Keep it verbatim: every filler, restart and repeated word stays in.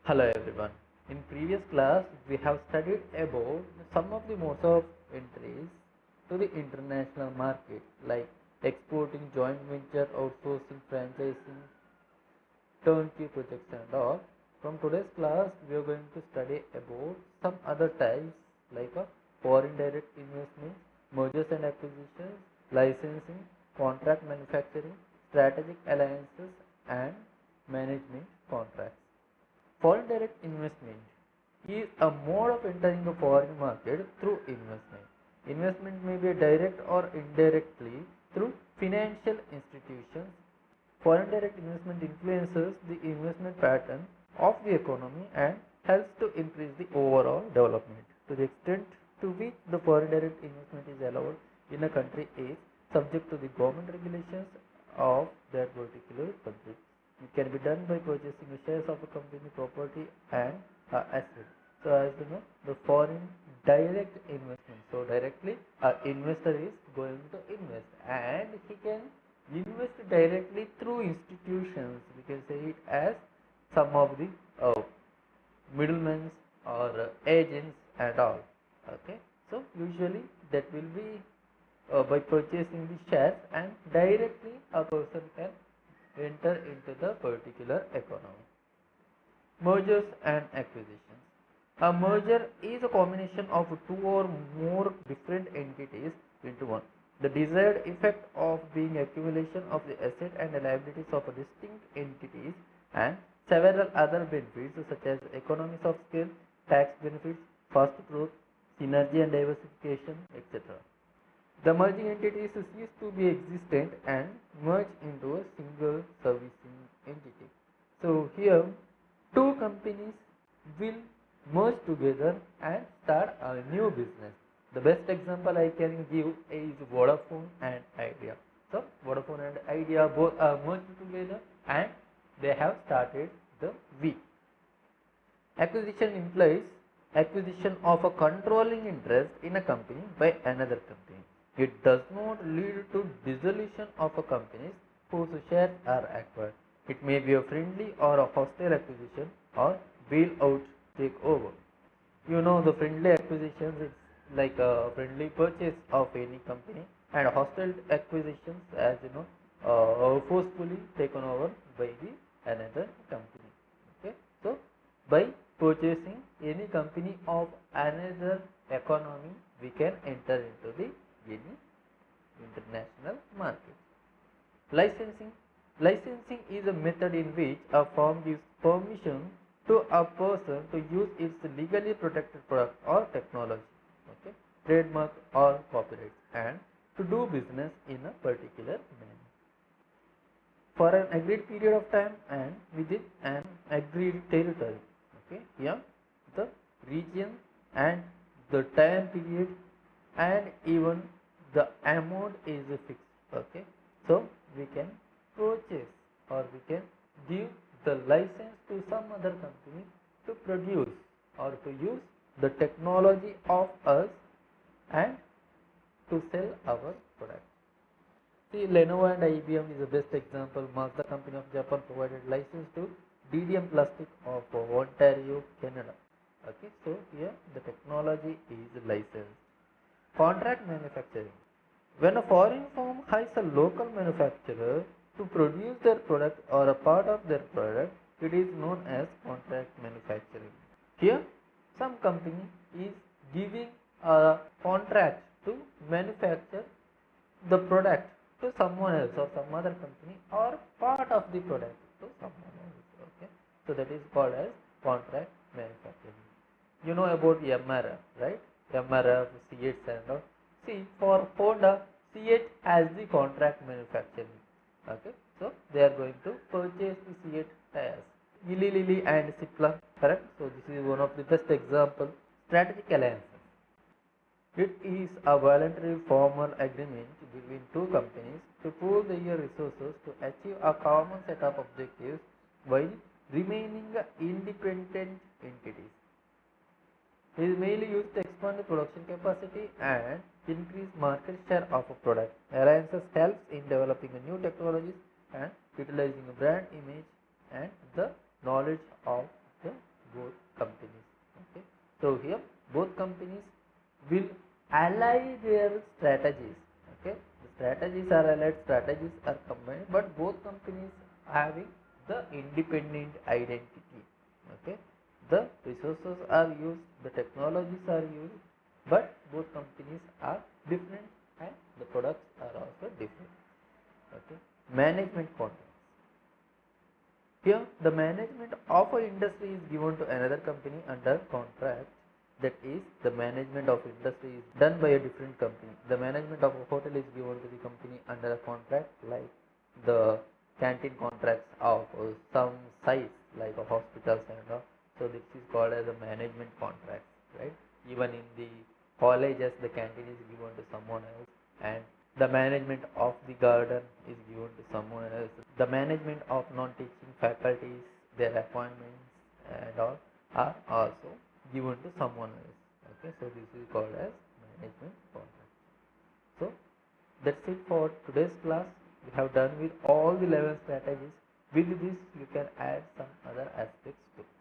Hello everyone. In previous class, we have studied about some of the modes of entries to the international market, like exporting, joint venture, outsourcing, franchising, turnkey projects and all. From today's class, we are going to study about some other types like a foreign direct investment, mergers and acquisitions, licensing, contract manufacturing, strategic alliances and management contracts. Foreign direct investment is a mode of entering a foreign market through investment. Investment may be direct or indirectly through financial institutions. Foreign direct investment influences the investment pattern of the economy and helps to increase the overall development. To the extent to which the foreign direct investment is allowed in a country is subject to the government regulations of that particular country. It can be done by purchasing the shares of a company, property and uh, asset. So as you know, the foreign direct investment. So directly an investor is going to invest and he can invest directly through institutions. We can say it as some of the uh, middlemen or uh, agents and all. Okay. So usually that will be uh, by purchasing the shares and directly a person can enter into the particular economy. Mergers and acquisitions. A merger is a combination of two or more different entities into one. The desired effect of being accumulation of the asset and the liabilities of distinct entities and several other benefits such as economies of scale, tax benefits, fast growth, synergy and diversification, et cetera. The merging entities cease to be existent and merge into a single servicing entity. So here two companies will merge together and start a new business. The best example I can give is Vodafone and Idea. So Vodafone and Idea both are merged together and they have started the V. Acquisition implies acquisition of a controlling interest in a company by another company. It does not lead to dissolution of a company whose shares are acquired. It may be a friendly or a hostile acquisition or bail-out takeover. You know, the friendly acquisitions is like a friendly purchase of any company, and hostile acquisitions, as you know, uh, forcefully taken over by the another company. Okay, so by purchasing any company of another economy, we can enter into the any international market. Licensing. Licensing is a method in which a firm gives permission to a person to use its legally protected product or technology, okay, trademark or copyright, and to do business in a particular manner for an agreed period of time and within an agreed territory. Okay, here the region and the time period and even the amount is fixed. Okay, so we can purchase or we can give the license to some other company to produce or to use the technology of us and to sell our product. See, Lenovo and I B M is the best example. Mazda company of Japan provided license to D D M Plastic of Ontario, Canada. Okay, so here the technology is licensed. Contract manufacturing. When a foreign firm hires a local manufacturer to produce their product or a part of their product, it is known as contract manufacturing. Here, some company is giving a contract to manufacture the product to someone else or some other company or part of the product to someone else. Okay, so that is called as contract manufacturing. You know about M R F, right? M R F, Fiat and all. See, for Honda, Fiat has the contract manufacturing. Okay, so they are going to purchase the Fiat tires. Eli Lilly and Cipla, correct? So this is one of the best example. Strategic alliances. It is a voluntary formal agreement between two companies to pool their resources to achieve a common set of objectives while remaining independent entities. It is mainly used to expand the production capacity and increase market share of a product. Alliances helps in developing new technologies and utilizing a brand image and the knowledge of the ally their strategies. Okay, the strategies are allied, strategies are combined, but both companies having the independent identity. Okay, the resources are used, the technologies are used, but both companies are different and the products are also different. Okay, management contracts. Here, the management of a industry is given to another company under contract. That is, the management of industry is done by a different company. The management of a hotel is given to the company under a contract, like the canteen contracts of uh, some size, like a hospitals and all. So this is called as a management contract, right? Even in the colleges, the canteen is given to someone else, and the management of the garden is given to someone else. The management of non-teaching faculties, their appointments and all are also given to someone else. Okay, so this is called as management contract. So that's it for today's class. We have done with all the eleven strategies. With this, you can add some other aspects too.